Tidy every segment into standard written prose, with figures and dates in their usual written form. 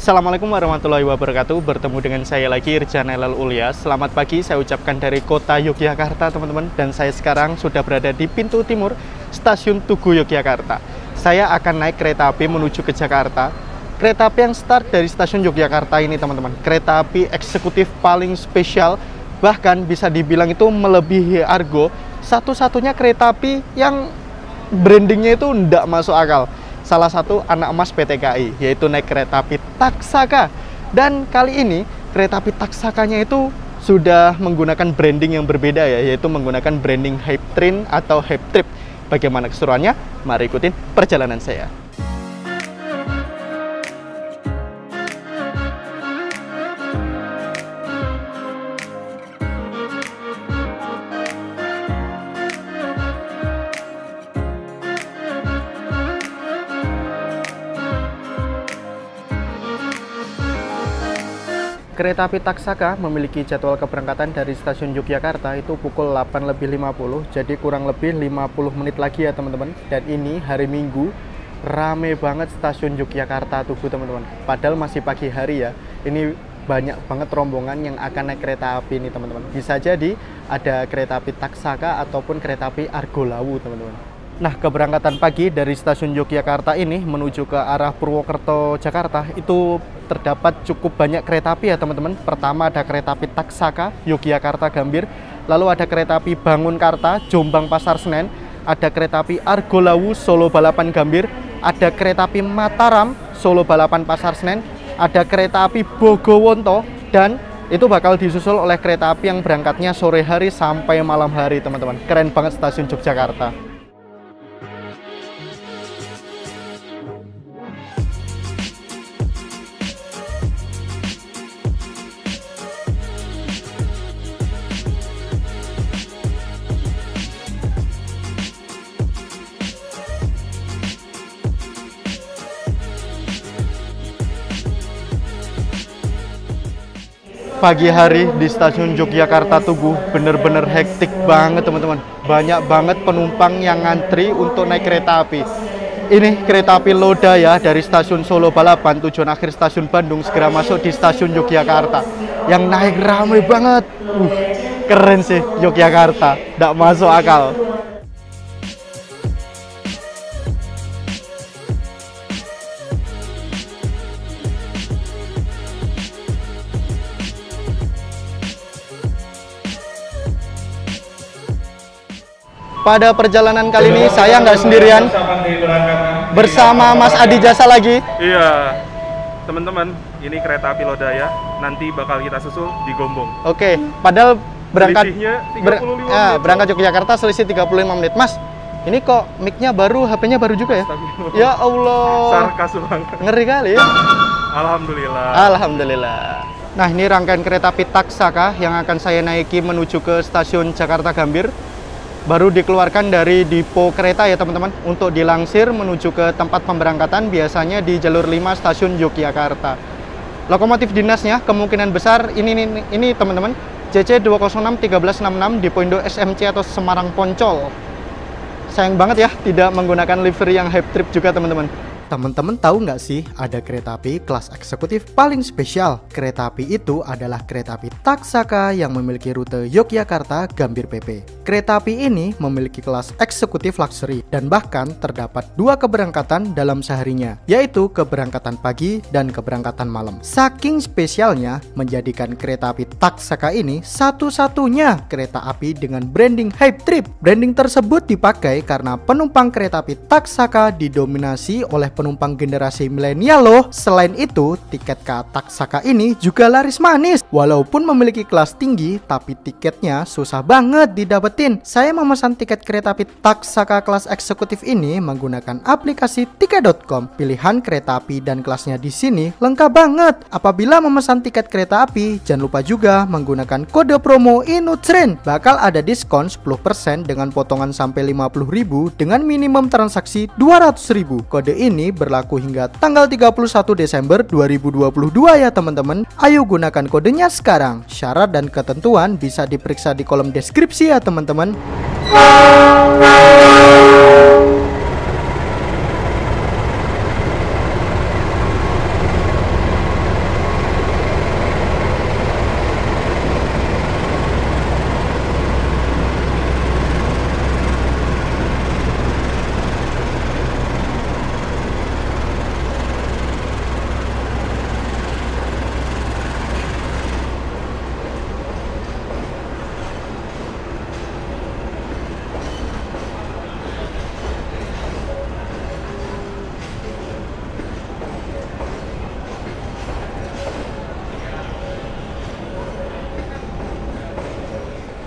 Assalamualaikum warahmatullahi wabarakatuh. Bertemu dengan saya lagi, Irjan Elal Ulya. Selamat pagi, saya ucapkan dari kota Yogyakarta, teman-teman. Dan saya sekarang sudah berada di pintu timur stasiun Tugu Yogyakarta. Saya akan naik kereta api menuju ke Jakarta. Kereta api yang start dari stasiun Yogyakarta ini, teman-teman, kereta api eksekutif paling spesial. Bahkan bisa dibilang itu melebihi Argo. Satu-satunya kereta api yang brandingnya itu ndak masuk akal. Salah satu anak emas PT KAI, yaitu naik kereta api Taksaka. Dan kali ini kereta api Taksakanya itu sudah menggunakan branding yang berbeda ya, yaitu menggunakan branding Hype Train atau Hype Trip. Bagaimana keseruannya? Mari ikutin perjalanan saya. Kereta api Taksaka memiliki jadwal keberangkatan dari stasiun Yogyakarta itu pukul 8.50, jadi kurang lebih 50 menit lagi ya teman-teman. Dan ini hari Minggu, rame banget stasiun Yogyakarta Tugu teman-teman. Padahal masih pagi hari ya, ini banyak banget rombongan yang akan naik kereta api ini teman-teman. Bisa jadi ada kereta api Taksaka ataupun kereta api Argo Lawu teman-teman. Nah, keberangkatan pagi dari stasiun Yogyakarta ini menuju ke arah Purwokerto, Jakarta itu terdapat cukup banyak kereta api ya teman-teman. Pertama ada kereta api Taksaka, Yogyakarta Gambir. Lalu ada kereta api Bangunkarta, Jombang Pasar Senen. Ada kereta api Argo Lawu, Solo Balapan Gambir. Ada kereta api Mataram, Solo Balapan Pasar Senen. Ada kereta api Bogowonto. Dan itu bakal disusul oleh kereta api yang berangkatnya sore hari sampai malam hari teman-teman. Keren banget stasiun Yogyakarta. Pagi hari di stasiun Yogyakarta Tugu bener-bener hektik banget teman-teman. Banyak banget penumpang yang ngantri untuk naik kereta api. Ini kereta api Lodaya dari stasiun Solo Balapan, tujuan akhir stasiun Bandung, segera masuk di stasiun Yogyakarta. Yang naik ramai banget. Keren sih Yogyakarta, nggak masuk akal. Pada perjalanan kali ini saya nggak sendirian, bersama Mas Adi Jasa lagi. Iya, teman-teman, ini kereta api Lodaya, nanti bakal kita susul di Gombong. Oke, padahal berangkat berangkat Yogyakarta selisih 35 menit. Mas, ini kok mic-nya baru, HP-nya baru juga ya? Ya Allah, Sarkas banget. ngeri kali ya. Alhamdulillah. Alhamdulillah. Nah, ini rangkaian kereta api Taksaka yang akan saya naiki menuju ke stasiun Jakarta Gambir. Baru dikeluarkan dari depo kereta ya teman-teman, untuk dilangsir menuju ke tempat pemberangkatan biasanya di jalur 5 stasiun Yogyakarta. Lokomotif dinasnya kemungkinan besar ini teman-teman, CC 206 1366 Depo Indo SMC atau Semarang Poncol. Sayang banget ya tidak menggunakan livery yang Hype Trip juga teman-teman. Teman-teman tahu nggak sih ada kereta api kelas eksekutif paling spesial? Kereta api itu adalah kereta api Taksaka yang memiliki rute Yogyakarta Gambir PP. Kereta api ini memiliki kelas eksekutif luxury dan bahkan terdapat 2 keberangkatan dalam seharinya, yaitu keberangkatan pagi dan keberangkatan malam. Saking spesialnya menjadikan kereta api Taksaka ini satu-satunya kereta api dengan branding Hype Trip. Branding tersebut dipakai karena penumpang kereta api Taksaka didominasi oleh penumpang generasi milenial loh. Selain itu, tiket ke Taksaka ini juga laris manis. Walaupun memiliki kelas tinggi, tapi tiketnya susah banget didapetin. Saya memesan tiket kereta api Taksaka kelas eksekutif ini menggunakan aplikasi tiket.com. Pilihan kereta api dan kelasnya di sini lengkap banget. Apabila memesan tiket kereta api, jangan lupa juga menggunakan kode promo INUTREN. Bakal ada diskon 10% dengan potongan sampai 50.000 dengan minimum transaksi 200.000. Kode ini berlaku hingga tanggal 31 Desember 2022 ya teman-teman. Ayo gunakan kodenya sekarang. Syarat dan ketentuan bisa diperiksa di kolom deskripsi ya teman-teman.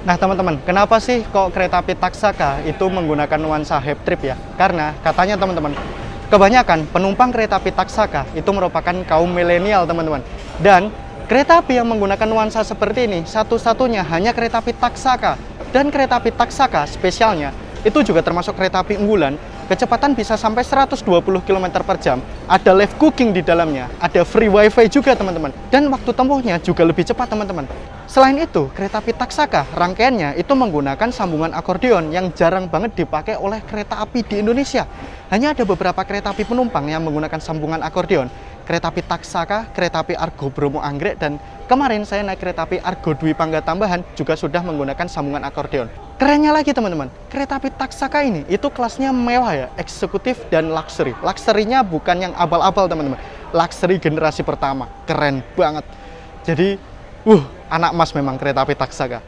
Nah teman-teman, kenapa sih kok kereta api Taksaka itu menggunakan nuansa hype trip ya? Karena katanya teman-teman, kebanyakan penumpang kereta api Taksaka itu merupakan kaum milenial teman-teman. Dan kereta api yang menggunakan nuansa seperti ini, satu-satunya hanya kereta api Taksaka. Dan kereta api Taksaka spesialnya, itu juga termasuk kereta api unggulan. Kecepatan bisa sampai 120 km per jam, ada live cooking di dalamnya, ada free wifi juga teman-teman, dan waktu tempuhnya juga lebih cepat teman-teman. Selain itu, kereta api Taksaka rangkaiannya itu menggunakan sambungan akordeon yang jarang banget dipakai oleh kereta api di Indonesia. Hanya ada beberapa kereta api penumpang yang menggunakan sambungan akordeon. Kereta api Taksaka, kereta api Argo Bromo Anggrek, dan kemarin saya naik kereta api Argo Dwi Pangga tambahan juga sudah menggunakan sambungan akordeon. Kerennya lagi teman-teman, kereta api Taksaka ini itu kelasnya mewah ya, eksekutif dan luxury. Luxury-nya bukan yang abal-abal teman-teman, luxury generasi pertama, keren banget. Jadi, anak emas memang kereta api Taksaka.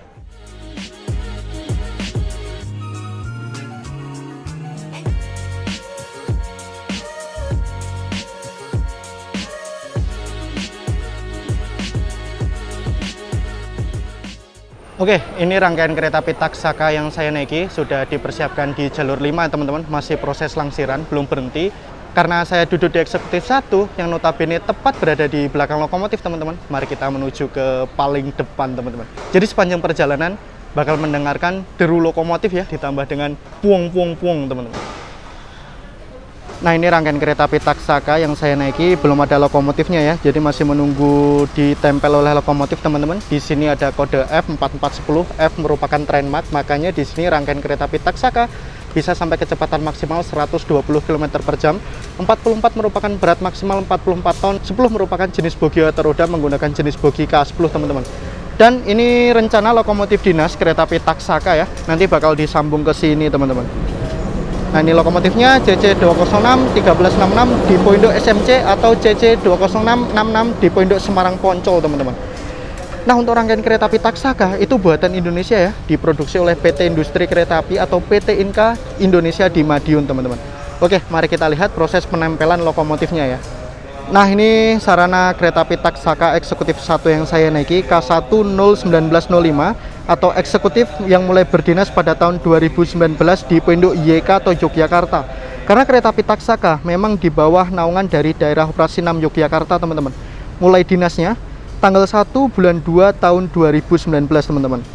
Oke, ini rangkaian kereta api Taksaka yang saya naiki sudah dipersiapkan di jalur 5 teman-teman, masih proses langsiran, belum berhenti. Karena saya duduk di eksekutif 1 yang notabene tepat berada di belakang lokomotif teman-teman. Mari kita menuju ke paling depan teman-teman. Jadi sepanjang perjalanan bakal mendengarkan deru lokomotif ya, ditambah dengan puong-puong-puong teman-teman. Nah ini rangkaian kereta api Taksaka yang saya naiki, belum ada lokomotifnya ya, jadi masih menunggu ditempel oleh lokomotif teman-teman. Di sini ada kode F4410, F merupakan trainmark, makanya di sini rangkaian kereta api Taksaka bisa sampai kecepatan maksimal 120 km per jam. 44 merupakan berat maksimal 44 ton, 10 merupakan jenis bogi atau roda menggunakan jenis bogi K10 teman-teman. Dan ini rencana lokomotif dinas kereta api Taksaka ya, nanti bakal disambung ke sini teman-teman. Nah ini lokomotifnya CC206 1366 di Poindo SMC atau CC20666 di Poindo Semarang Poncol teman-teman. Nah untuk rangkaian kereta api Taksaka itu buatan Indonesia ya, diproduksi oleh PT Industri Kereta Api atau PT Inka Indonesia di Madiun teman-teman. Oke, mari kita lihat proses penempelan lokomotifnya ya. Nah ini sarana kereta api Taksaka eksekutif 1 yang saya naiki, K101905 atau eksekutif yang mulai berdinas pada tahun 2019 di Poindo YK atau Yogyakarta. Karena kereta api Taksaka memang di bawah naungan dari daerah operasi 6 Yogyakarta teman-teman. Mulai dinasnya tanggal 1 bulan 2 tahun 2019 teman-teman.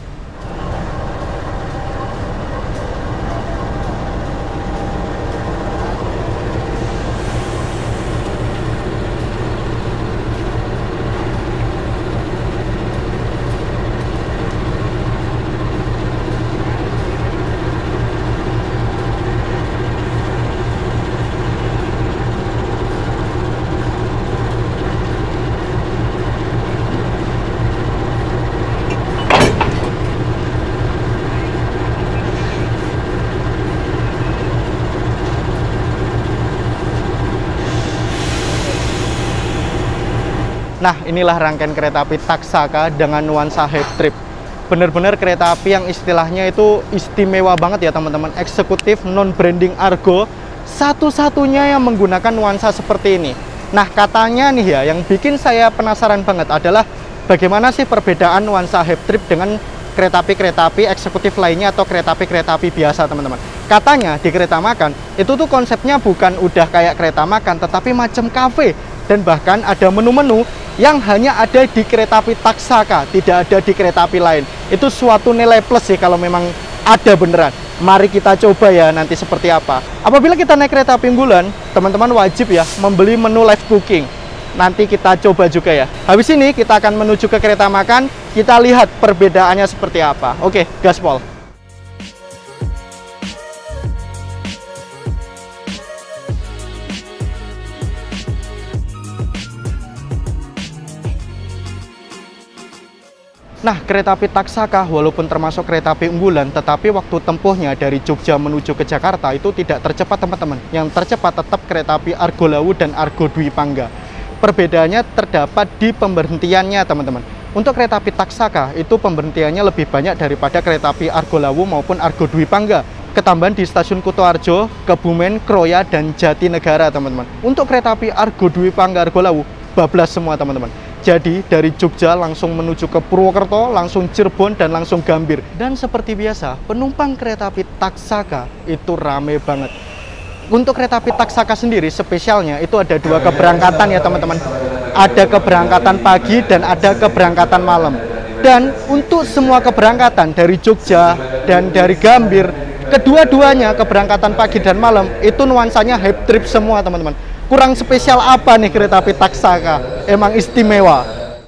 Nah inilah rangkaian kereta api Taksaka dengan nuansa hype trip. Bener-bener kereta api yang istilahnya itu istimewa banget ya teman-teman. Eksekutif non-branding Argo, satu-satunya yang menggunakan nuansa seperti ini. Nah katanya nih ya, yang bikin saya penasaran banget adalah bagaimana sih perbedaan nuansa hype trip dengan kereta api eksekutif lainnya atau kereta api biasa teman-teman. Katanya di kereta makan itu tuh konsepnya bukan udah kayak kereta makan, tetapi macam kafe. Dan bahkan ada menu-menu yang hanya ada di kereta api Taksaka, tidak ada di kereta api lain. Itu suatu nilai plus sih kalau memang ada beneran. Mari kita coba ya nanti seperti apa. Apabila kita naik kereta api unggulan, teman-teman wajib ya membeli menu live cooking. Nanti kita coba juga ya. Habis ini kita akan menuju ke kereta makan, kita lihat perbedaannya seperti apa. Oke, gaspol. Nah, kereta api Taksaka walaupun termasuk kereta api unggulan, tetapi waktu tempuhnya dari Jogja menuju ke Jakarta itu tidak tercepat teman-teman. Yang tercepat tetap kereta api Argo Lawu dan Argo Dwi Pangga. Perbedaannya terdapat di pemberhentiannya teman-teman. Untuk kereta api Taksaka itu pemberhentiannya lebih banyak daripada kereta api Argo Lawu maupun Argo Dwi Pangga. Ketambahan di stasiun Kutoarjo, Kebumen, Kroya, dan Jatinegara teman-teman. Untuk kereta api Argo Dwi Pangga Argo Lawu bablas semua teman-teman. Jadi dari Jogja langsung menuju ke Purwokerto, langsung Cirebon, dan langsung Gambir. Dan seperti biasa, penumpang kereta api Taksaka itu rame banget. Untuk kereta api Taksaka sendiri, spesialnya itu ada 2 keberangkatan ya teman-teman. Ada keberangkatan pagi dan ada keberangkatan malam. Dan untuk semua keberangkatan dari Jogja dan dari Gambir, kedua-duanya keberangkatan pagi dan malam itu nuansanya hype trip semua teman-teman. Kurang spesial apa nih kereta api Taksaka? Emang istimewa.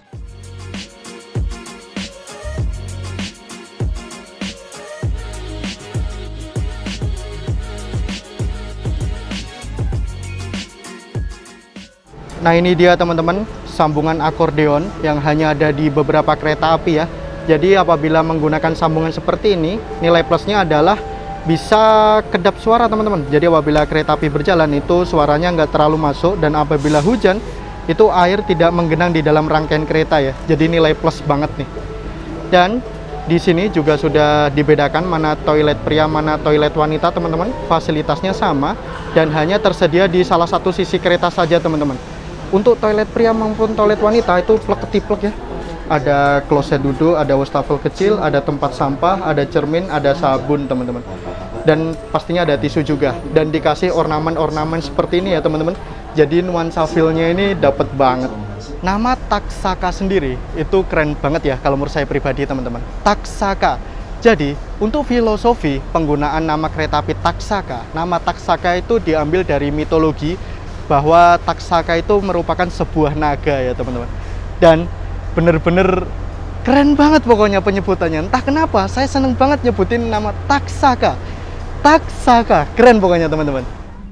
Nah ini dia teman-teman, sambungan akordeon yang hanya ada di beberapa kereta api ya. Jadi apabila menggunakan sambungan seperti ini, nilai plusnya adalah bisa kedap suara teman-teman. Jadi apabila kereta api berjalan itu suaranya nggak terlalu masuk, dan apabila hujan itu air tidak menggenang di dalam rangkaian kereta ya. Jadi nilai plus banget nih. Dan di sini juga sudah dibedakan mana toilet pria, mana toilet wanita teman-teman. Fasilitasnya sama dan hanya tersedia di salah satu sisi kereta saja teman-teman. Untuk toilet pria maupun toilet wanita itu plek-ketiplek ya. Ada kloset duduk, ada wastafel kecil, ada tempat sampah, ada cermin, ada sabun teman-teman. Dan pastinya ada tisu juga. Dan dikasih ornamen-ornamen seperti ini ya teman-teman. Jadi nuansa feel-nya ini dapat banget. Nama Taksaka sendiri itu keren banget ya kalau menurut saya pribadi teman-teman. Taksaka. Jadi untuk filosofi penggunaan nama kereta api Taksaka, nama Taksaka itu diambil dari mitologi bahwa Taksaka itu merupakan sebuah naga ya teman-teman. Dan bener-bener keren banget pokoknya penyebutannya. Entah kenapa saya seneng banget nyebutin nama Taksaka. Taksaka, keren pokoknya teman-teman.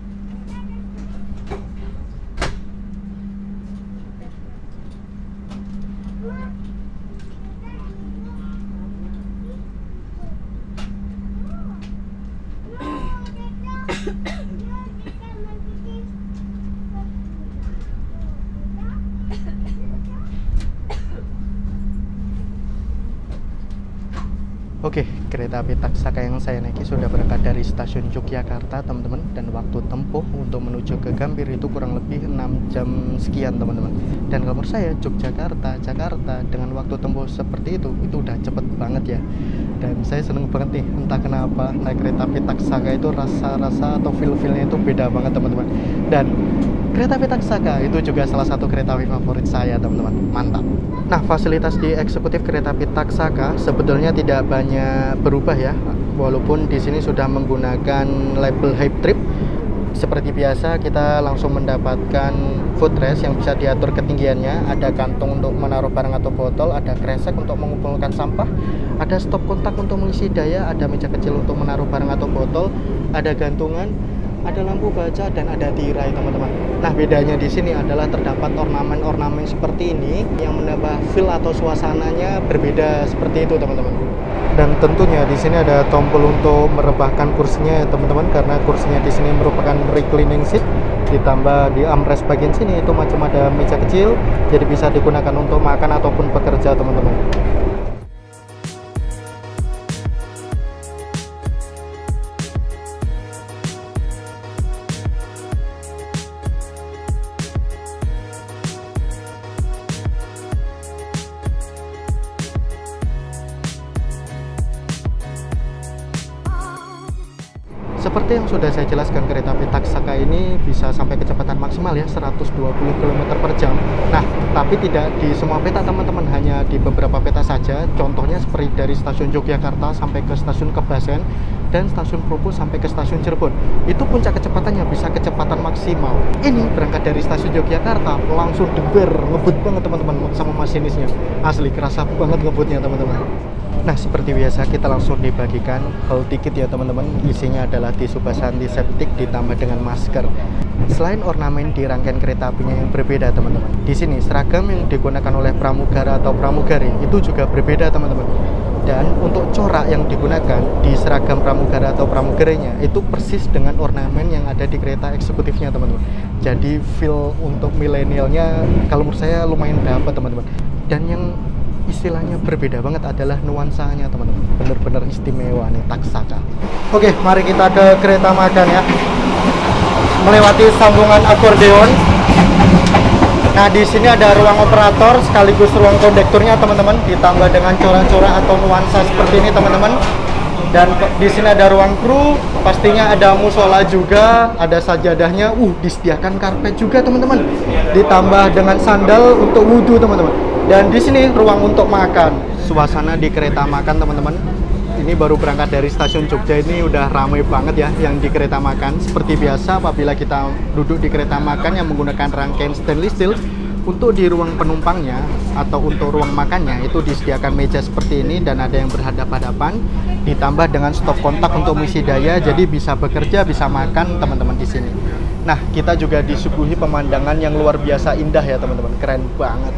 Oke, kereta api Taksaka yang saya naiki sudah berangkat dari stasiun Yogyakarta teman-teman. Dan waktu tempuh untuk menuju ke Gambir itu kurang lebih 6 jam sekian teman-teman. Dan kalau menurut saya Yogyakarta, Jakarta dengan waktu tempuh seperti itu udah cepet banget ya. Dan saya seneng banget nih, entah kenapa naik kereta api Taksaka itu rasa-rasa atau feel-feelnya itu beda banget teman-teman. Dan kereta api Taksaka itu juga salah satu kereta api favorit saya teman-teman, mantap. Nah fasilitas di eksekutif kereta api Taksaka sebetulnya tidak banyak berubah ya, walaupun di sini sudah menggunakan label Hype Trip. Seperti biasa kita langsung mendapatkan footrest yang bisa diatur ketinggiannya, ada kantung untuk menaruh barang atau botol, ada kresek untuk mengumpulkan sampah, ada stop kontak untuk mengisi daya, ada meja kecil untuk menaruh barang atau botol, ada gantungan, ada lampu baca, dan ada tirai teman-teman. Nah bedanya di sini adalah terdapat ornamen-ornamen seperti ini yang menambah feel atau suasananya berbeda seperti itu teman-teman. Dan tentunya di sini ada tombol untuk merebahkan kursinya ya teman-teman, karena kursinya di sini merupakan reclining seat. Ditambah di armrest bagian sini itu macam ada meja kecil, jadi bisa digunakan untuk makan ataupun bekerja teman-teman. Seperti yang sudah saya jelaskan, kereta api Taksaka ini bisa sampai kecepatan maksimal ya 120 km per jam. Nah, tapi tidak di semua peta teman-teman, hanya di beberapa peta saja. Contohnya seperti dari stasiun Yogyakarta sampai ke stasiun Kebasen dan stasiun Propo sampai ke stasiun Cirebon. Itu puncak kecepatannya bisa kecepatan maksimal. Ini berangkat dari stasiun Yogyakarta langsung deber, ngebut banget teman-teman sama masinisnya. Asli kerasa banget ngebutnya teman-teman. Nah seperti biasa kita langsung dibagikan hall ticket ya teman-teman. Isinya adalah tisu basah antiseptik ditambah dengan masker. Selain ornamen di rangkaian kereta apinya yang berbeda teman-teman, di sini seragam yang digunakan oleh pramugara atau pramugari itu juga berbeda teman-teman. Dan untuk corak yang digunakan di seragam pramugara atau pramugarinya itu persis dengan ornamen yang ada di kereta eksekutifnya teman-teman. Jadi feel untuk milenialnya kalau menurut saya lumayan dapat teman-teman. Dan yang istilahnya berbeda banget adalah nuansanya teman-teman, bener-bener istimewa nih Taksaka. Oke, mari kita ke kereta magang ya, melewati sambungan akordeon. Nah, di sini ada ruang operator sekaligus ruang kondekturnya, teman-teman, ditambah dengan corak-corak atau nuansa seperti ini, teman-teman. Dan di sini ada ruang kru, pastinya ada musola juga, ada sajadahnya. Disediakan karpet juga, teman-teman. Ditambah dengan sandal untuk wudhu, teman-teman. Dan di sini ruang untuk makan. Suasana di kereta makan, teman-teman. Ini baru berangkat dari stasiun Jogja, ini udah ramai banget ya yang di kereta makan. Seperti biasa apabila kita duduk di kereta makan yang menggunakan rangkaian stainless steel, untuk di ruang penumpangnya atau untuk ruang makannya itu disediakan meja seperti ini dan ada yang berhadapan-hadapan, ditambah dengan stop kontak untuk mengisi daya, jadi bisa bekerja, bisa makan, teman-teman, di sini. Nah, kita juga disuguhi pemandangan yang luar biasa indah ya, teman-teman. Keren banget.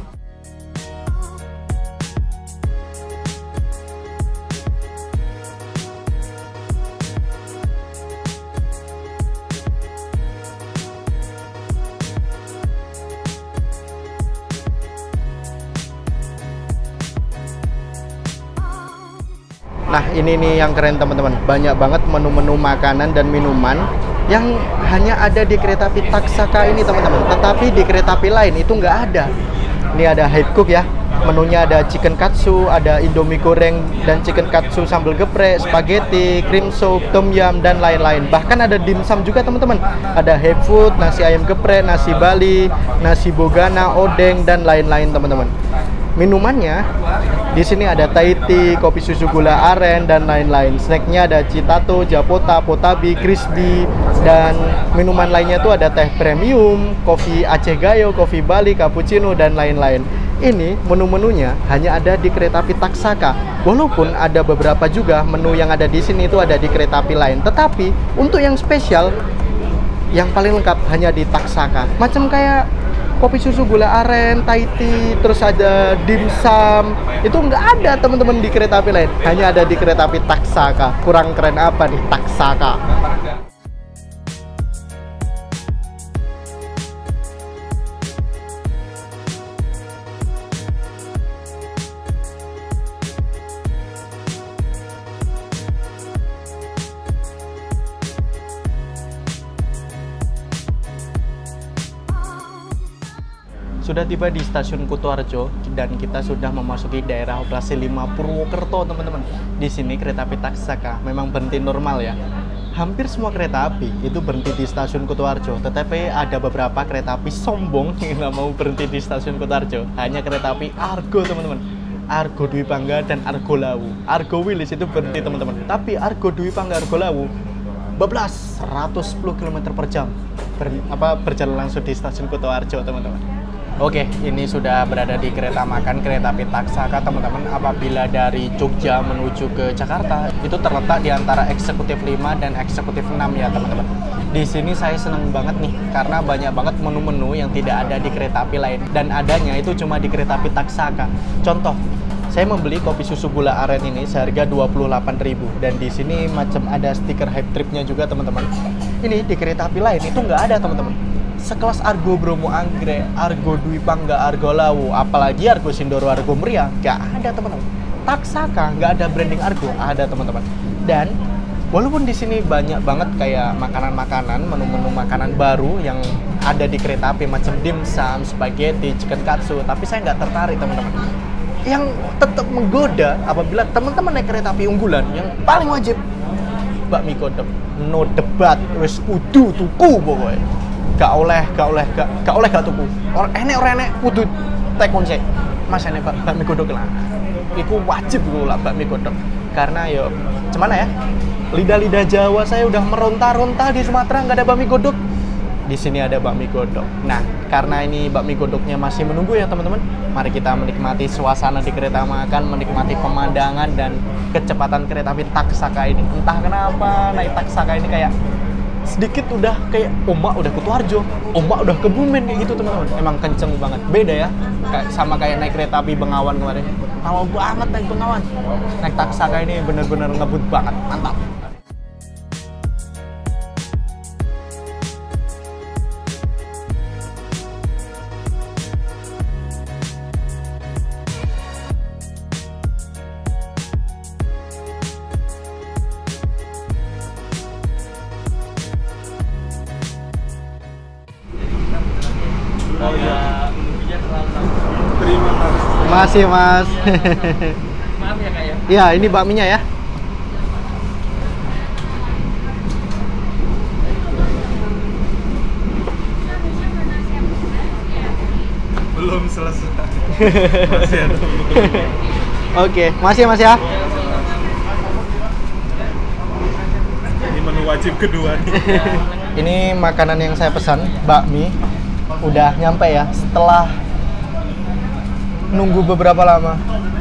Nah, ini nih yang keren, teman-teman. Banyak banget menu-menu makanan dan minuman yang hanya ada di kereta api Taksaka ini, teman-teman. Tetapi di kereta api lain itu nggak ada. Ini ada head cook ya. Menunya ada chicken katsu, ada indomie goreng dan chicken katsu sambal geprek, spaghetti, cream soup, tom yum, dan lain-lain. Bahkan ada dimsum juga, teman-teman. Ada head food, nasi ayam geprek, nasi Bali, nasi bogana, odeng, dan lain-lain, teman-teman. Minumannya di sini ada Thai tea, kopi susu gula aren, dan lain-lain. Snacknya ada Citato, Japota, Potabi, Crispy, dan minuman lainnya tuh ada teh premium, kopi Aceh Gayo, kopi Bali, cappuccino, dan lain-lain. Ini menu-menunya hanya ada di kereta api Taksaka. Walaupun ada beberapa juga menu yang ada di sini itu ada di kereta api lain. Tetapi untuk yang spesial, yang paling lengkap hanya di Taksaka. Macam kayak kopi susu gula aren, Thai tea, terus ada dimsum. Itu nggak ada, teman-teman, di kereta api lain. Hanya ada di kereta api Taksaka. Kurang keren apa nih Taksaka? Sudah tiba di stasiun Kutoarjo dan kita sudah memasuki daerah operasi 5 Purwokerto, teman-teman. Di sini kereta api Taksaka memang berhenti normal ya. Hampir semua kereta api itu berhenti di stasiun Kutoarjo, tetapi ada beberapa kereta api sombong yang nggak mau berhenti di stasiun Kutoarjo. Hanya kereta api Argo, teman-teman. Argo Dwi Pangga dan Argo Lawu. Argo Wilis itu berhenti, teman-teman. Tapi Argo Dwi Pangga, Argo Lawu bablas 110 km per jam berjalan langsung di stasiun Kutoarjo, teman-teman. Oke, ini sudah berada di kereta makan kereta api Taksaka, teman-teman. Apabila dari Jogja menuju ke Jakarta, itu terletak di antara eksekutif 5 dan eksekutif 6 ya, teman-teman. Di sini saya seneng banget nih, karena banyak banget menu-menu yang tidak ada di kereta api lain. Dan adanya itu cuma di kereta api Taksaka. Contoh, saya membeli kopi susu gula aren ini seharga 28.000. Dan di sini macam ada stiker hype tripnya juga, teman-teman. Ini di kereta api lain itu nggak ada, teman-teman. Sekelas Argo Bromo Anggrek, Argo Dwi Pangga, Argo Lawu, apalagi Argo Sindoro, Argo Meriah, nggak ada, teman-teman. Taksaka nggak ada branding Argo, ada, teman-teman. Dan walaupun di sini banyak banget kayak makanan-makanan, menu-menu makanan baru yang ada di kereta api macam dimsum, spaghetti, chicken katsu, tapi saya nggak tertarik, teman-teman. Yang tetap menggoda apabila teman-teman naik kereta api unggulan, yang paling wajib bakmi godok, no debat, wes kudu tuku pokoknya. Gak oleh gak tuku. Orang enek kudu tekon sih. Mas enek bakmi godok lah. Iku wajib gue lah bakmi godok. Karena yo, cuman ya, lidah-lidah Jawa saya udah meronta-ronta di Sumatera nggak ada bakmi godok. Di sini ada bakmi godok. Nah, karena ini bakmi godoknya masih menunggu ya, teman-teman. Mari kita menikmati suasana di kereta makan, menikmati pemandangan dan kecepatan kereta api Taksaka ini. Entah kenapa naik Taksaka ini kayak sedikit udah kayak ombak udah Kutoarjo, ombak udah Kebumen kayak gitu, teman-teman. Emang kenceng banget, beda ya, sama kayak naik kereta api Bengawan kemarin. Lama banget naik Bengawan. Naik Taksaka ini bener-bener ngebut banget, mantap. Oh ya. Masih, Mas. Maaf ya, Kak ya. Iya, ini bakminya ya. Belum selesai. Masih ada. Oke, masih ya, Mas ya. Ini menu wajib kedua nih. Ini makanan yang saya pesan, bakmi. Udah nyampe ya setelah nunggu beberapa lama.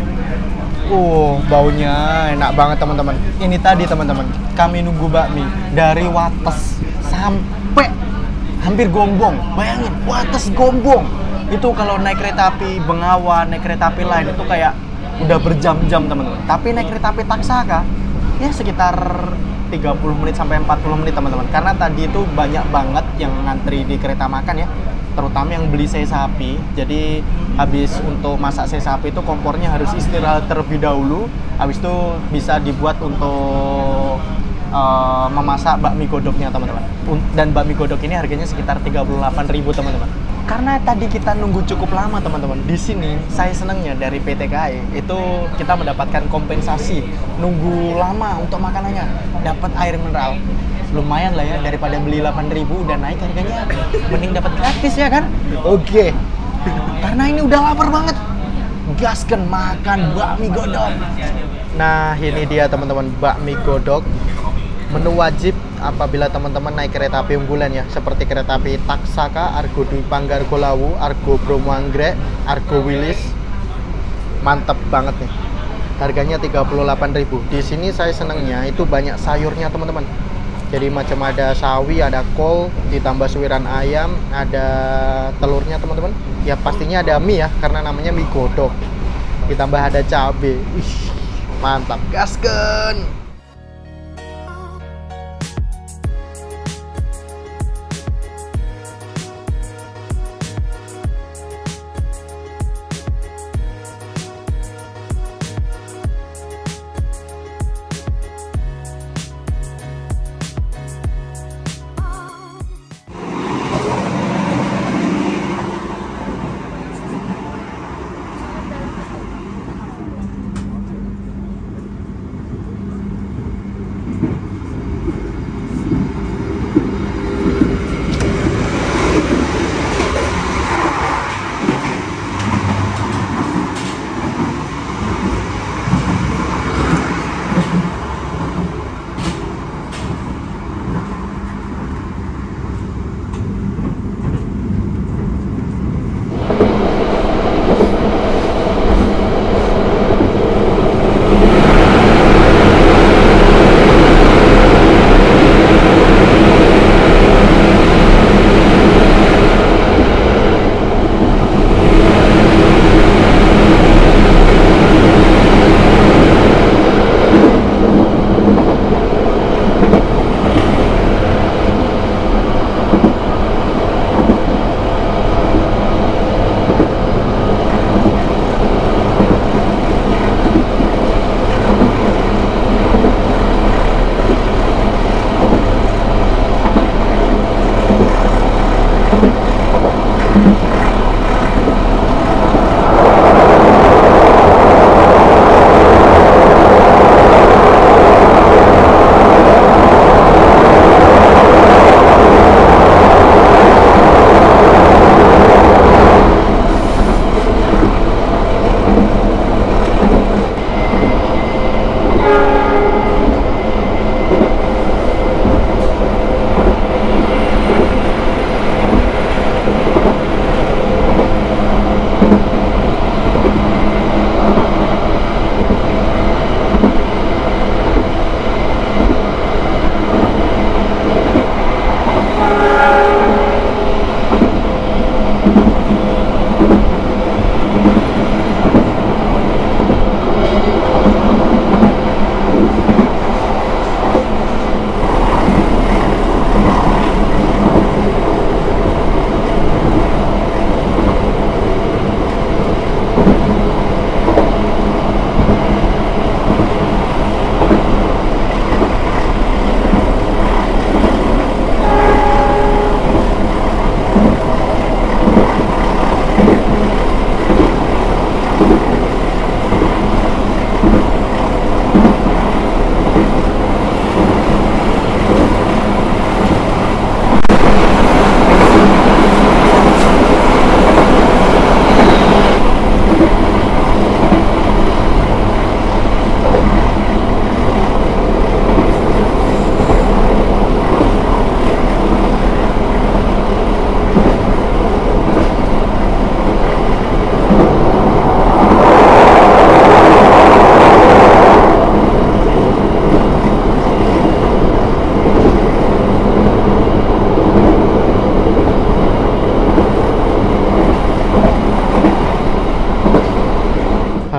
Baunya enak banget teman-teman. Ini tadi teman-teman, kami nunggu bakmi dari Wates sampai hampir Gombong. Bayangin, Wates Gombong. Itu kalau naik kereta api Bengawan, naik kereta api lain itu kayak udah berjam-jam teman-teman. Tapi naik kereta api Taksaka ya sekitar 30 menit sampai 40 menit teman-teman. Karena tadi itu banyak banget yang ngantri di kereta makan ya. Terutama yang beli sei sapi. Jadi habis untuk masak sei sapi itu kompornya harus istirahat terlebih dahulu. Habis itu bisa dibuat untuk memasak bakmi godoknya teman-teman. Dan bakmi godok ini harganya sekitar 38.000 teman-teman. Karena tadi kita nunggu cukup lama teman-teman. Di sini saya senangnya dari PT KAI itu kita mendapatkan kompensasi nunggu lama untuk makanannya. Dapat air mineral. Lumayan lah ya, daripada beli 8.000 udah naik harganya, mending dapat gratis ya kan? Oke. Karena ini udah lapar banget. Gaskan makan bakmi godok. Nah, ini dia teman-teman, bakmi godok. Menu wajib apabila teman-teman naik kereta api unggulan ya, seperti kereta api Taksaka, Argo Dwi Panggar Golawu, Argo Bromo Anggrek, Argo Wilis. Mantap banget nih. Harganya 38.000. Di sini saya senangnya itu banyak sayurnya teman-teman. Jadi macam ada sawi, ada kol, ditambah suiran ayam, ada telurnya teman-teman. Ya pastinya ada mie ya, karena namanya mie godok. Ditambah ada cabe. Mantap, gasken.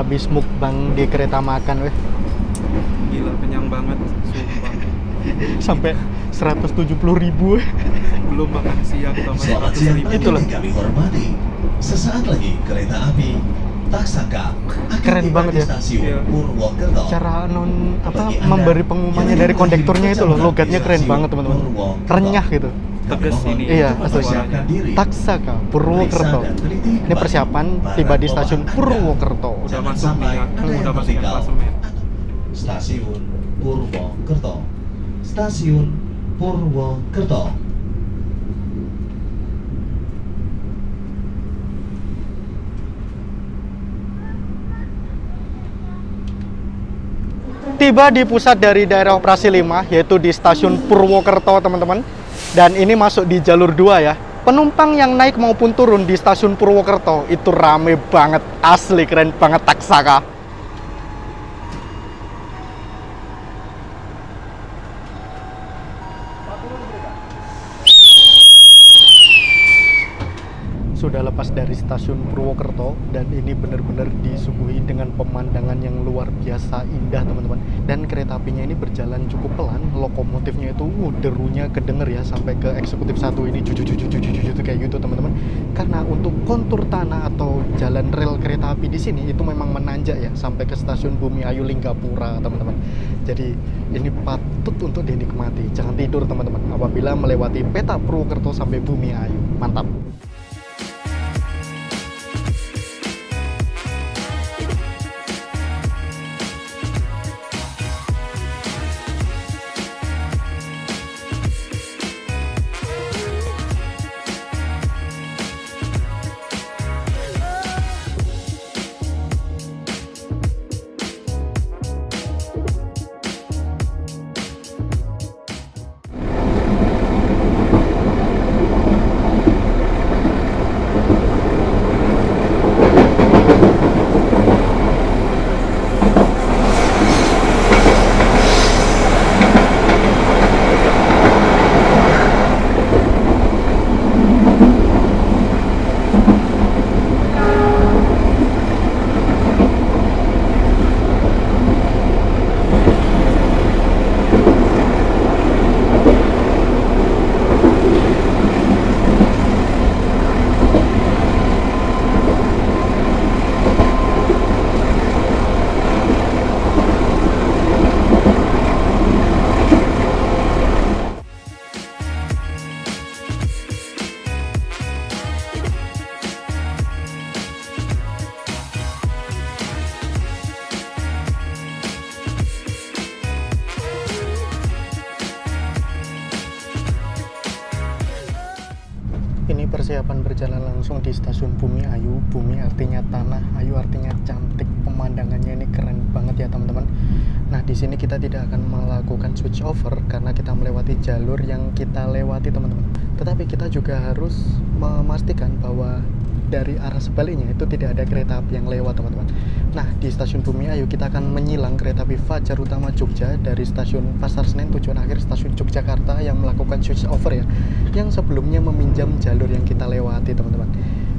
habis mukbang di kereta makan weh. Gila, kenyang banget, sumpah. Sampai 170.000. Belum makan siang tambah Selamat 100 siang ribu. Itu loh. kami hormati. Sesaat lagi kereta api Taksaka akan Keren tiba banget di ya. stasiun Iya. Purwokerto. Cara Bagi Anda memberi pengumumannya yang dari ingin kondekturnya itu loh, berjalanan logatnya di keren stasiun banget teman-teman. Purwokerto, Renyah gitu. kami Tegas mohon ini. Iya, untuk asli. mempersiapkan diri. Taksaka Purwokerto. Periksa dan teliti Ini kembali persiapan barang tiba di bawaan stasiun Anda. Purwokerto. Udah Jangan masuk sampai nih, ada yang udah masuk tertinggal. klasemen. Stasiun Purwokerto. Stasiun Purwokerto. Tiba di pusat dari daerah operasi 5, yaitu di stasiun Purwokerto teman-teman. Dan ini masuk di jalur 2 ya. Penumpang yang naik maupun turun di stasiun Purwokerto itu rame banget, asli keren banget Taksaka. Sudah lepas dari stasiun Purwokerto dan ini benar-benar disuguhi dengan pemandangan yang luar biasa indah teman-teman. Dan kereta apinya ini berjalan cukup pelan, lokomotifnya itu derunya kedenger ya sampai ke eksekutif 1 ini cucu kayak gitu teman-teman. Karena untuk kontur tanah atau jalan rel kereta api di sini itu memang menanjak ya sampai ke stasiun Bumi Ayu Linggapura teman-teman. Jadi ini patut untuk dinikmati. Jangan tidur teman-teman apabila melewati peta Purwokerto sampai Bumi Ayu. Mantap. Ini persiapan berjalan langsung di stasiun Bumi Ayu. Bumi artinya tanah, Ayu artinya cantik. Pemandangannya ini keren banget ya teman-teman. Nah di sini kita tidak akan melakukan switch over karena kita melewati jalur yang kita lewati teman-teman. Tetapi kita juga harus memastikan bahwa dari arah sebaliknya itu tidak ada kereta api yang lewat teman-teman. Nah di stasiun Bumi Ayu kita akan menyilang kereta api Fajar Utama Jogja dari stasiun Pasar Senen tujuan akhir stasiun Yogyakarta yang melakukan switch over ya, yang sebelumnya meminjam jalur yang kita lewati teman-teman.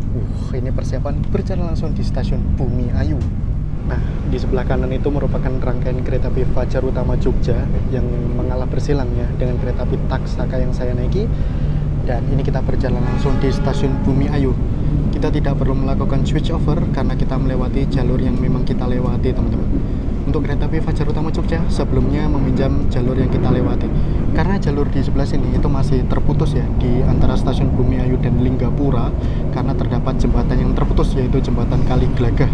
Ini persiapan berjalan langsung di stasiun Bumi Ayu. Nah di sebelah kanan itu merupakan rangkaian kereta api Fajar Utama Jogja yang mengalah bersilang ya dengan kereta api Taksaka yang saya naiki. Dan ini kita berjalan langsung di stasiun Bumi Ayu. Kita tidak perlu melakukan switch over karena kita melewati jalur yang memang kita lewati teman-teman. Untuk kereta api Fajar Utama Jogja sebelumnya meminjam jalur yang kita lewati. Karena jalur di sebelah sini itu masih terputus ya di antara stasiun Bumi Ayu dan Linggapura karena terdapat jembatan yang terputus yaitu jembatan Kali Glagah.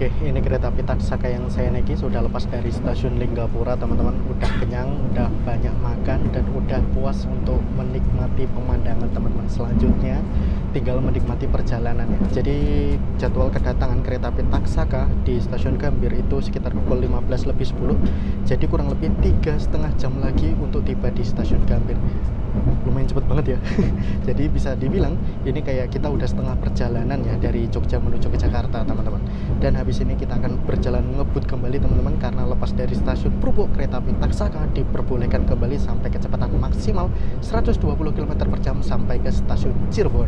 Oke, ini kereta api Taksaka yang saya naiki sudah lepas dari stasiun Linggapura, teman-teman. Udah kenyang, udah banyak makan, dan udah puas untuk menikmati pemandangan, teman-teman. Selanjutnya tinggal menikmati perjalanannya. Jadi jadwal kedatangan kereta api Taksaka di stasiun Gambir itu sekitar pukul 15:10. Jadi kurang lebih 3,5 jam lagi untuk tiba di stasiun Gambir. Lumayan cepet banget ya. Jadi bisa dibilang ini kayak kita udah setengah perjalanan ya dari Jogja menuju ke Jakarta, teman-teman. Dan habis ini kita akan berjalan ngebut kembali, teman-teman, karena lepas dari stasiun Purbo, kereta api Taksaka diperbolehkan kembali sampai kecepatan maksimal 120 km/jam sampai ke stasiun Cirebon.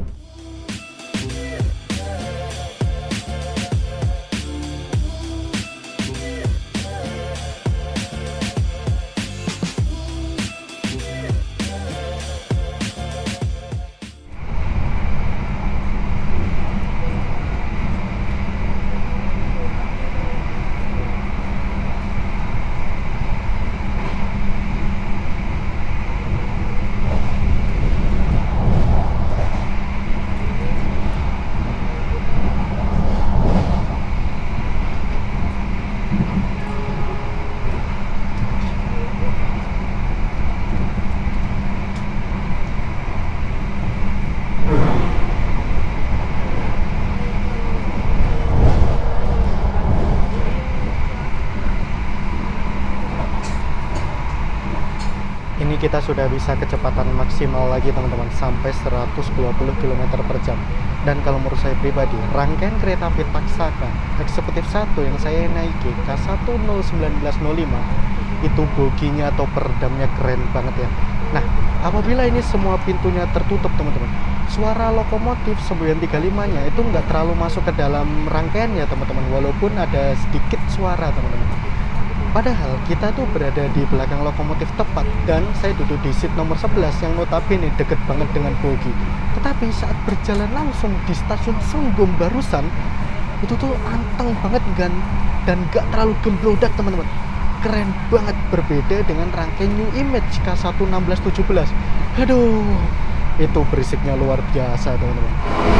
Ini kita sudah bisa kecepatan maksimal lagi, teman-teman, sampai 120 km/jam. Dan kalau menurut saya pribadi, rangkaian kereta api Taksaka eksekutif 1 yang saya naiki K11905 itu boginya atau peredamnya keren banget ya. Nah, apabila ini semua pintunya tertutup, teman-teman, suara lokomotif semboyan 35-nya itu nggak terlalu masuk ke dalam rangkaiannya, teman-teman, walaupun ada sedikit suara, teman-teman. Padahal kita tuh berada di belakang lokomotif tepat, dan saya duduk di seat nomor 11 yang notabene deket banget dengan bogi. Tetapi saat berjalan langsung di stasiun Senggom barusan, itu tuh anteng banget dan gak terlalu gemblodak, teman-teman. Keren banget, berbeda dengan rangkaian New Image K11617. Aduh, itu berisiknya luar biasa, teman-teman.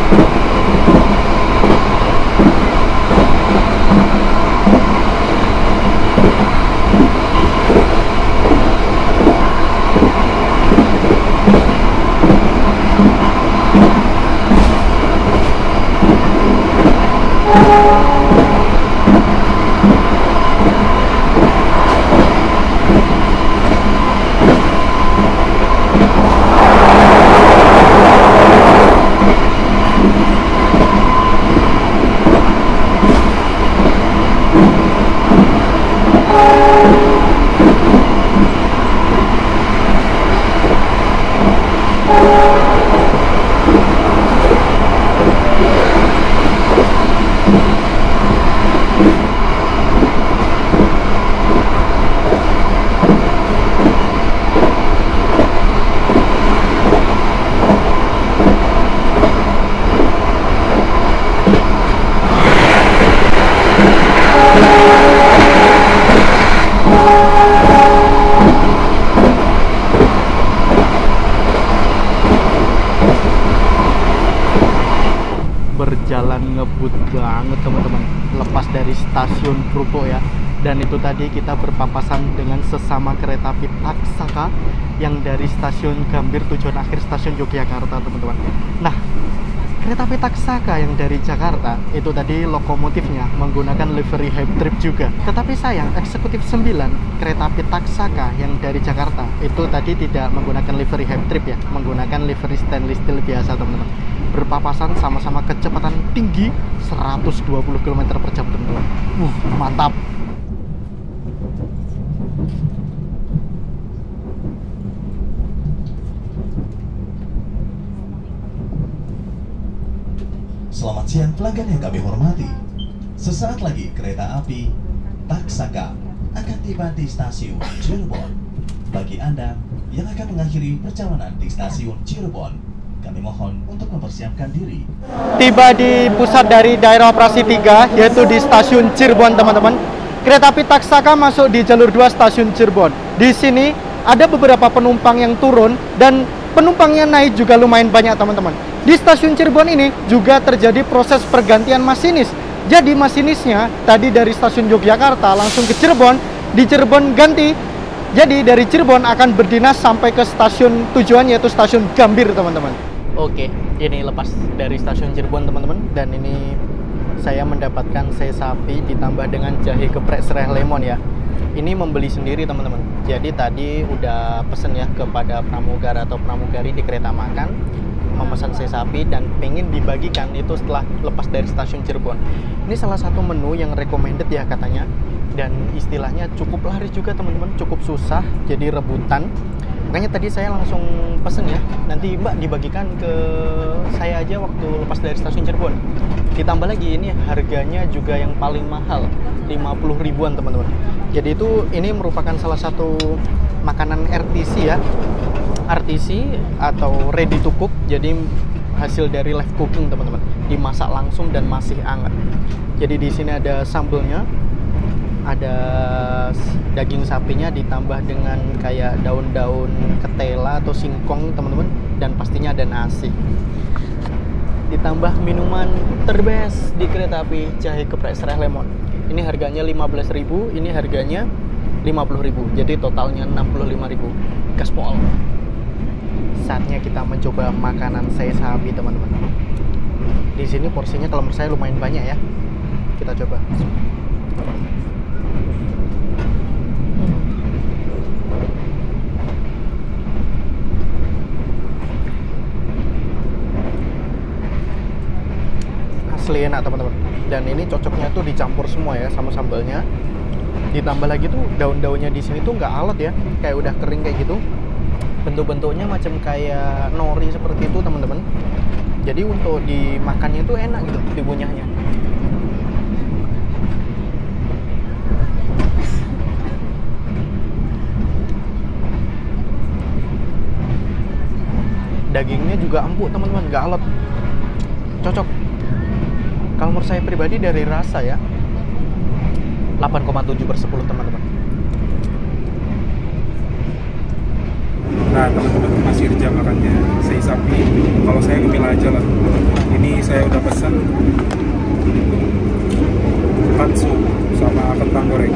Berjalan ngebut banget, teman-teman, lepas dari stasiun Purbo ya. Dan itu tadi kita berpapasan dengan sesama kereta api Taksaka yang dari stasiun Gambir tujuan akhir stasiun Yogyakarta, teman-teman. Nah, kereta api Taksaka yang dari Jakarta itu tadi lokomotifnya menggunakan livery Hype Trip juga. Tetapi sayang, eksekutif 9 kereta api Taksaka yang dari Jakarta itu tadi tidak menggunakan livery Hype Trip ya, menggunakan livery stainless steel biasa, teman-teman. Berpapasan sama-sama kecepatan tinggi 120 km/jam, teman-teman. Mantap. Selamat siang pelanggan yang kami hormati. Sesaat lagi kereta api Taksaka akan tiba di stasiun Cirebon. Bagi Anda yang akan mengakhiri perjalanan di stasiun Cirebon, kami mohon untuk mempersiapkan diri. Tiba di pusat dari daerah operasi 3, yaitu di stasiun Cirebon, teman-teman. Kereta api Taksaka masuk di jalur 2 stasiun Cirebon. Di sini ada beberapa penumpang yang turun dan penumpangnya naik juga lumayan banyak, teman-teman. Di stasiun Cirebon ini juga terjadi proses pergantian masinis. Jadi masinisnya tadi dari stasiun Yogyakarta langsung ke Cirebon, di Cirebon ganti. Jadi dari Cirebon akan berdinas sampai ke stasiun tujuan yaitu stasiun Gambir, teman-teman. Oke, ini lepas dari stasiun Cirebon, teman-teman, dan ini saya mendapatkan sei sapi ditambah dengan jahe geprek serai lemon ya. Ini membeli sendiri, teman-teman. Jadi tadi udah pesen ya kepada pramugara atau pramugari di kereta makan, memesan sei sapi dan pengen dibagikan itu setelah lepas dari stasiun Cirebon. Ini salah satu menu yang recommended ya katanya, dan istilahnya cukup laris juga, teman-teman, cukup susah, jadi rebutan. Makanya tadi saya langsung pesen ya, nanti Mbak dibagikan ke saya aja waktu lepas dari stasiun Cirebon. Ditambah lagi ini harganya juga yang paling mahal, 50 ribuan, teman-teman. Jadi itu ini merupakan salah satu makanan RTC ya, RTC atau ready to cook, jadi hasil dari live cooking, teman-teman, dimasak langsung dan masih hangat. Jadi di sini ada sambelnya, ada daging sapinya ditambah dengan kayak daun-daun ketela atau singkong, teman-teman, dan pastinya ada nasi. Ditambah minuman terbest di kereta api, jahe geprek serai lemon. Ini harganya 15.000, ini harganya 50.000. Jadi totalnya 65.000. Gaspol. Saatnya kita mencoba makanan sei sapi, teman-teman. Di sini porsinya kalau menurut saya lumayan banyak ya. Kita coba. Asli enak, teman-teman. Dan ini cocoknya tuh dicampur semua ya sama sambalnya. Ditambah lagi tuh daun-daunnya di sini tuh nggak alot ya, kayak udah kering kayak gitu. Bentuk-bentuknya macam kayak nori seperti itu, teman-teman. Jadi untuk dimakannya tuh enak gitu dikunyahnya. Dagingnya juga empuk, teman-teman, nggak alot, cocok. Kalau menurut saya pribadi dari rasa ya 8,7/10, teman-teman. Nah, teman-teman, masih jam makannya sei sapi. Kalau saya ngemil aja lah. Ini saya udah pesan katsu sama kentang goreng.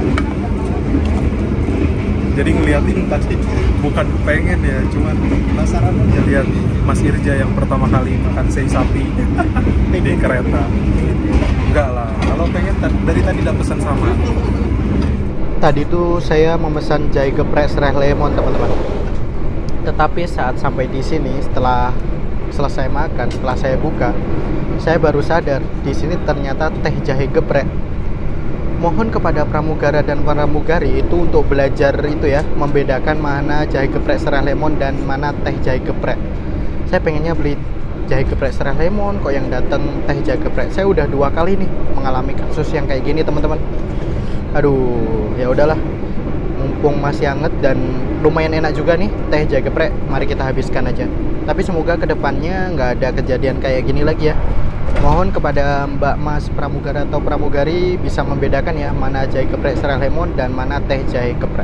Jadi ngeliatin tadi bukan pengen ya, cuman penasaran aja lihat Mas Irja yang pertama kali makan sei sapi di kereta. Enggak lah, kalau pengen dari tadi udah pesan sama. Tadi tuh saya memesan jahe geprek serai lemon, teman-teman. Tetapi saat sampai di sini, setelah selesai makan, setelah saya buka, saya baru sadar di sini ternyata teh jahe geprek. Mohon kepada pramugara dan pramugari itu untuk belajar itu ya, membedakan mana jahe geprek serai lemon dan mana teh jahe geprek. Saya pengennya beli jahe geprek serai lemon, kok yang datang teh jahe geprek. Saya udah 2 kali nih mengalami kasus yang kayak gini, teman-teman. Aduh, ya udahlah. Mumpung masih hangat dan lumayan enak juga nih teh jahe geprek, mari kita habiskan aja. Tapi semoga kedepannya nggak ada kejadian kayak gini lagi ya. Mohon kepada Mbak Mas pramugara atau pramugari bisa membedakan ya mana jahe geprek serai lemon dan mana teh jahe geprek.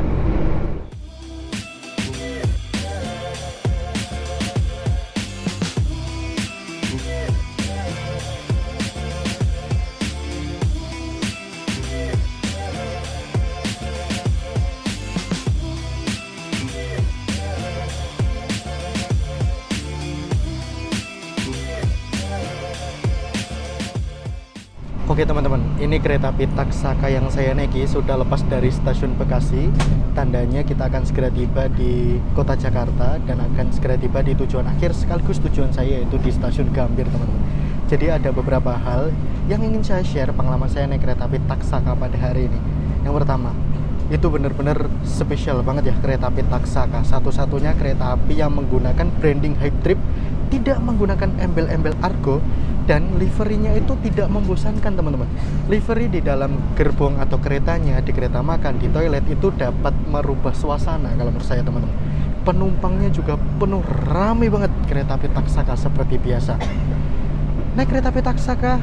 Oke teman-teman, ini kereta api Taksaka yang saya naiki sudah lepas dari stasiun Bekasi. Tandanya kita akan segera tiba di kota Jakarta dan akan segera tiba di tujuan akhir sekaligus tujuan saya, yaitu di stasiun Gambir, teman-teman. Jadi ada beberapa hal yang ingin saya share pengalaman saya naik kereta api Taksaka pada hari ini. Yang pertama, itu benar-benar spesial banget ya kereta api Taksaka. Satu-satunya kereta api yang menggunakan branding Hype Trip, tidak menggunakan embel-embel Argo, dan liverinya itu tidak membosankan, teman-teman. Livery di dalam gerbong atau keretanya, di kereta makan, di toilet itu dapat merubah suasana kalau menurut saya, teman-teman. Penumpangnya juga penuh, rame banget kereta api Taksaka seperti biasa. Naik kereta api Taksaka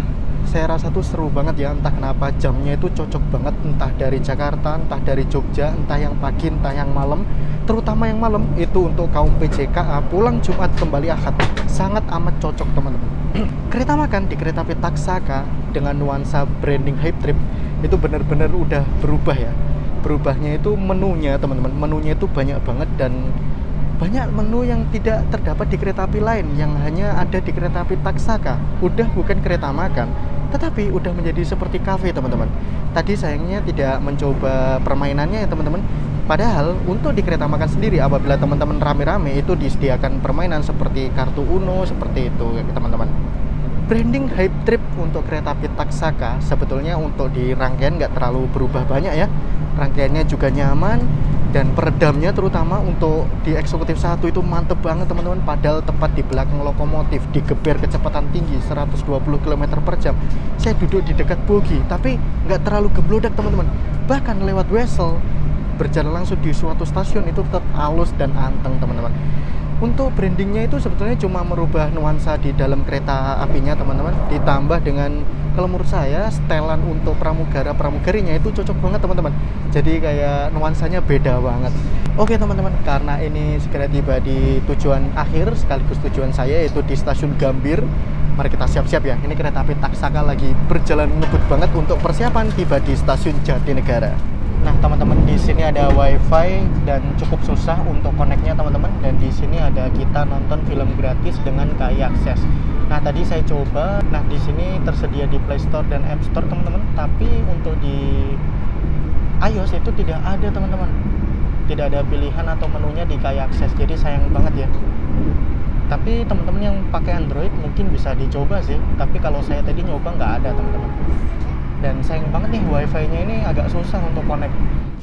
saya rasa tuh seru banget ya. Entah kenapa jamnya itu cocok banget, entah dari Jakarta, entah dari Jogja, entah yang pagi, entah yang malam. Terutama yang malam itu untuk kaum PJKA pulang Jumat kembali Ahad, sangat amat cocok teman-teman. Kereta makan di kereta api Taksaka dengan nuansa branding Hype Trip itu benar-benar udah berubah ya. Berubahnya itu menunya teman-teman, menunya itu banyak banget, dan banyak menu yang tidak terdapat di kereta api lain yang hanya ada di kereta api Taksaka. Udah bukan kereta makan, tetapi udah menjadi seperti kafe teman-teman. Tadi sayangnya tidak mencoba permainannya ya teman-teman. Padahal untuk di kereta makan sendiri, apabila teman-teman rame-rame itu disediakan permainan seperti kartu Uno, seperti itu ya teman-teman. Branding Hype Trip untuk kereta api Taksaka sebetulnya untuk di rangkaian nggak terlalu berubah banyak ya. Rangkaiannya juga nyaman, dan peredamnya terutama untuk di eksekutif 1 itu mantep banget teman-teman. Padahal tepat di belakang lokomotif, digeber kecepatan tinggi 120 km per jam. Saya duduk di dekat bogi, tapi nggak terlalu geblodak teman-teman. Bahkan lewat wesel, berjalan langsung di suatu stasiun itu tetap halus dan anteng teman-teman. Untuk brandingnya itu sebetulnya cuma merubah nuansa di dalam kereta apinya teman-teman, ditambah dengan, kalau menurut saya, setelan untuk pramugarinya itu cocok banget teman-teman. Jadi kayak nuansanya beda banget. Oke teman-teman, karena ini segera tiba di tujuan akhir sekaligus tujuan saya, yaitu di stasiun Gambir. Mari kita siap-siap ya. Ini kereta api Taksaka lagi berjalan ngebut banget untuk persiapan tiba di stasiun Jatinegara. Nah teman-teman, di sini ada wifi dan cukup susah untuk connect-nya teman-teman. Dan di sini ada kita nonton film gratis dengan KAI Akses. Nah tadi saya coba, nah di sini tersedia di Play Store dan App Store teman-teman. Tapi untuk di iOS itu tidak ada teman-teman. Tidak ada pilihan atau menunya di KAI Akses. Jadi sayang banget ya. Tapi teman-teman yang pakai Android mungkin bisa dicoba sih. Tapi kalau saya tadi nyoba nggak ada teman-teman. Dan sayang banget nih, wifi-nya ini agak susah untuk connect.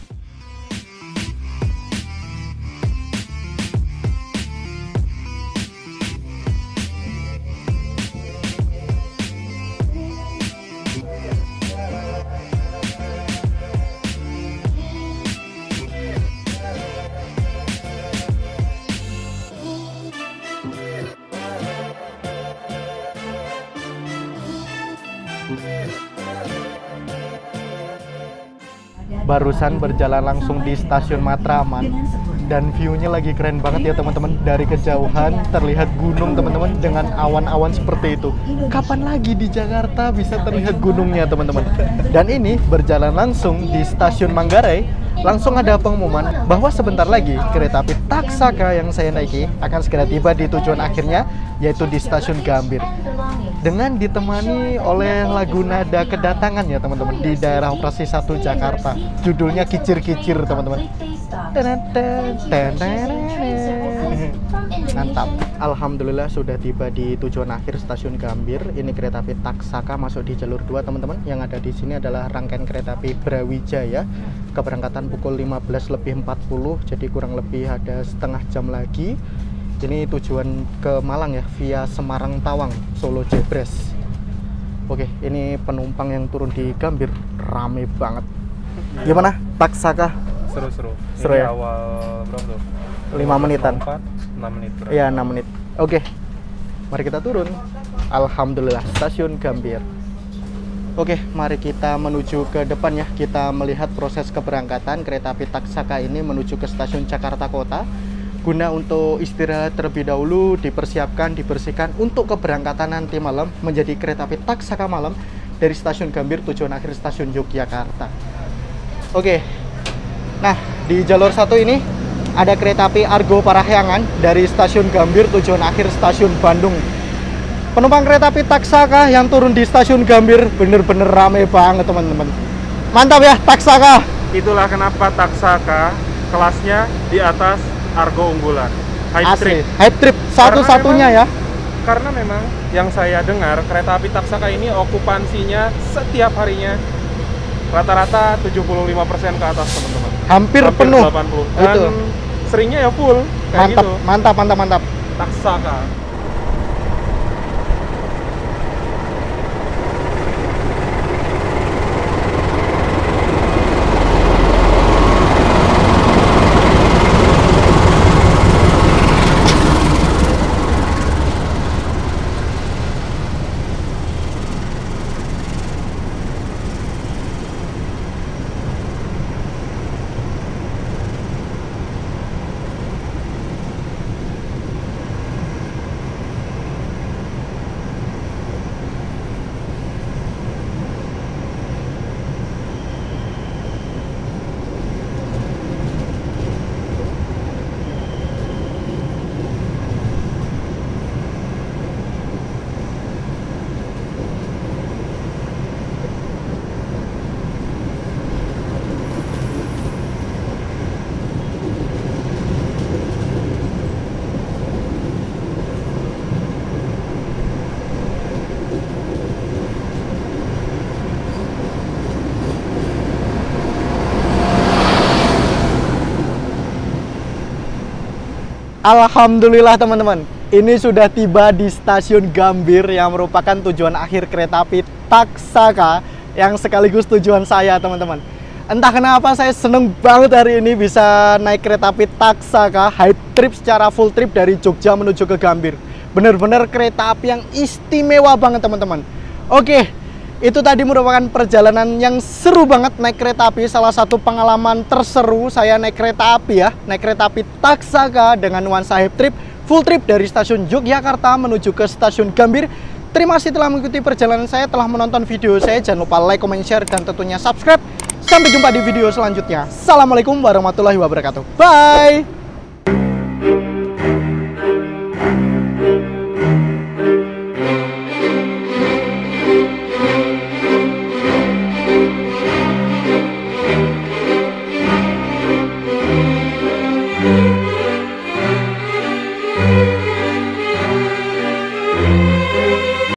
Barusan berjalan langsung di stasiun Matraman, dan view-nya lagi keren banget ya teman-teman. Dari kejauhan terlihat gunung teman-teman dengan awan-awan seperti itu. Kapan lagi di Jakarta bisa terlihat gunungnya teman-teman? Dan ini berjalan langsung di stasiun Manggarai, langsung ada pengumuman bahwa sebentar lagi kereta api Taksaka yang saya naiki akan segera tiba di tujuan akhirnya, yaitu di stasiun Gambir. Dengan ditemani oleh lagu nada kedatangan ya teman-teman, di daerah operasi 1 Jakarta. Judulnya Kicir-Kicir teman-teman. Mantap. Alhamdulillah sudah tiba di tujuan akhir stasiun Gambir. Ini kereta api Taksaka masuk di jalur 2 teman-teman. Yang ada di sini adalah rangkaian kereta api Brawijaya. Keberangkatan pukul 15.40, jadi kurang lebih ada setengah jam lagi. Ini tujuan ke Malang ya, via Semarang Tawang, Solo Jebres. Oke, ini penumpang yang turun di Gambir rame banget. Gimana Taksaka? Seru-seru. Seru Ini ya? awal berapa tuh? 5 menitan. 6 menit. Iya, 6 menit. Oke, mari kita turun. Alhamdulillah, stasiun Gambir. Oke, mari kita menuju ke depan ya. Kita melihat proses keberangkatan kereta api Taksaka ini menuju ke stasiun Jakarta Kota. Guna untuk istirahat terlebih dahulu, dipersiapkan, dibersihkan untuk keberangkatan nanti malam menjadi kereta api Taksaka malam dari stasiun Gambir tujuan akhir stasiun Yogyakarta. Oke, nah di jalur 1 ini ada kereta api Argo Parahyangan dari stasiun Gambir tujuan akhir stasiun Bandung. Penumpang kereta api Taksaka yang turun di stasiun Gambir bener-bener rame banget teman-teman. Mantap ya Taksaka. Itulah kenapa Taksaka kelasnya di atas Argo unggulan. Hype Trip. Hype Trip satu-satunya ya. Karena memang yang saya dengar kereta api Taksaka ini okupansinya setiap harinya rata-rata 75% ke atas teman-teman. Hampir penuh. 80. Dan itu seringnya ya full kayak mantap, gitu. mantap. Taksaka. Alhamdulillah teman-teman, ini sudah tiba di stasiun Gambir yang merupakan tujuan akhir kereta api Taksaka yang sekaligus tujuan saya teman-teman. Entah kenapa saya seneng banget hari ini bisa naik kereta api Taksaka high trip secara full trip dari Jogja menuju ke Gambir. Bener-bener kereta api yang istimewa banget teman-teman. Oke, itu tadi merupakan perjalanan yang seru banget naik kereta api. Salah satu pengalaman terseru saya naik kereta api ya. Naik kereta api Taksaka dengan nuansa high trip, full trip dari stasiun Yogyakarta menuju ke stasiun Gambir. Terima kasih telah mengikuti perjalanan saya, telah menonton video saya. Jangan lupa like, comment, share, dan tentunya subscribe. Sampai jumpa di video selanjutnya. Assalamualaikum warahmatullahi wabarakatuh. Bye!